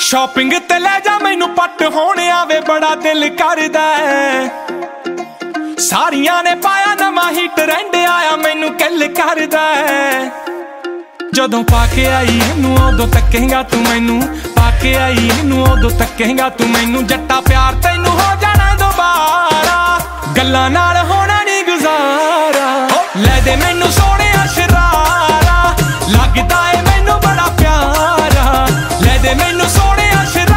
Shopping ते ले जा मैनू पट होने आवे बड़ा दिल करदा है। सारियां ने पाया नवा ही ट्रेंड आया मैनू किल करदा है। जदों पाके आई इनू उदों तकेगा तू मैनू, पाके आई इनू उदों तकेगा तू मैनू। जट्टा प्यार तैनू हो जाना दोबारा, गल्लां नाल होना नहीं गुजारा। ले दे मैनू सोने शरारा, लगदा है मैनू बड़ा प्यारा। ले दे मैनू सोने शरारा।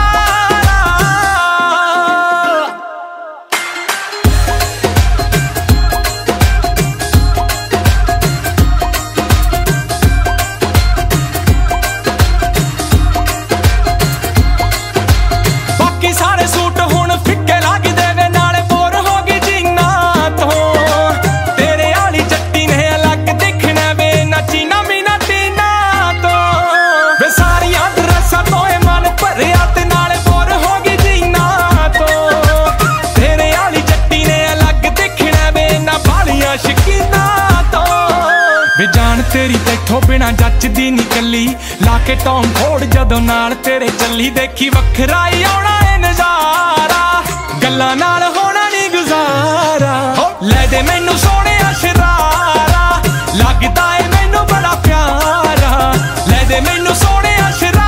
बाकी सारे सूट हुण फिक्के लगदे वे, नाले बोर हो गई जीना तो। तेरे आली जट्टी ने अलग दिखना वे, ना चीना मीना तीना तो। वे सारियां ड्रेसां तो मन भरिया ते नाले बोर हो गई जीना तो। तेरे आली जट्टी ने अलग दिखना वे, ना बालियां शकीना तो। वे जान तेरी तैथों बिना जचदी नी कली, लाके टॉम फोड़ जदों नाल तेरे चली। देखी वखरा ही आउणा है नजारा, गल्लां नाल होना नहीं गुजारा। ले दे मैनू सोने शरारा, लगदा है मैनू बड़ा प्यारा। ले दे मैनू सोने शरारा।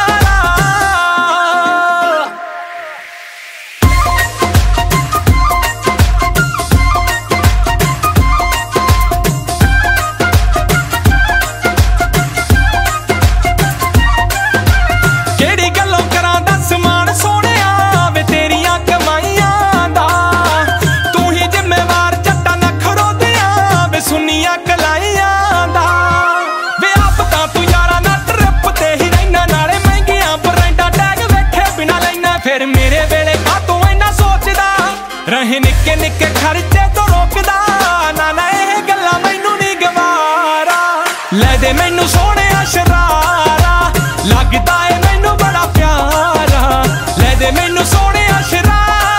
केड़ी गल्लों करां दस मान सोहणिया वे तेरियां कमाईयां दा। तू ही जिम्मेवार जट्टा नखरो दियां वे सुनियां कलाईयां दा। वे आप तां तू यारा ना ट्रिप ते ही रैना, नाले महंगियां ब्रांडा टैग वेखे बिना लैना। फिर मेरे वेले का तू इन्ना सोचदा रहे, निक्के निक्के खर्चे तो रोकदा ना। ना एह गल्लां मैनू नहीं गवारा। ले दे मैनू सोहणे शरारा, लगदा है मैनू बड़ा प्यारा। ले दे मैनू सोहणे शरारा।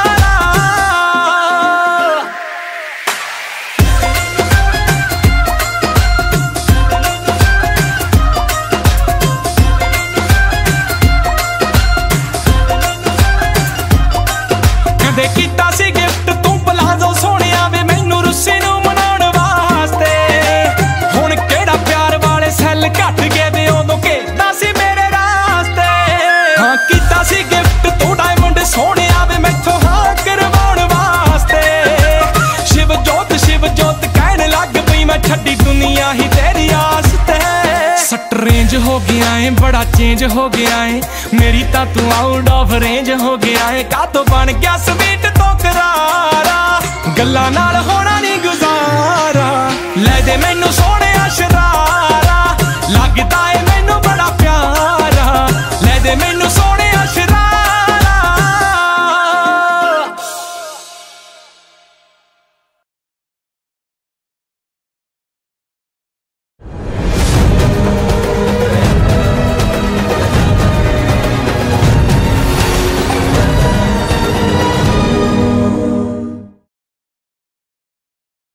कदे कीता सी गिफ्ट तू पलाजो सोहणिया वे मैनू रुस्सी नू मनाउण वास्ते। हुण केड़ा प्यार वाले सैल घट गए वे, उदों केदा सी मेरे रास्ते। हाँ कीता सी गिफ्ट तू डायमंड सोहणिया वे मैथों हाँ करवाउण वास्ते। शिव जोत कहण लग पई मैं छड्डी दुनिया ही तेरी आस ते। सट रेंज हो गया है, बड़ा चेंज हो गया है, मेरी तां तू आउट ऑफ रेंज हो गया है। का तो बन गया स्वीट तो करारा, गल्लां नाल होना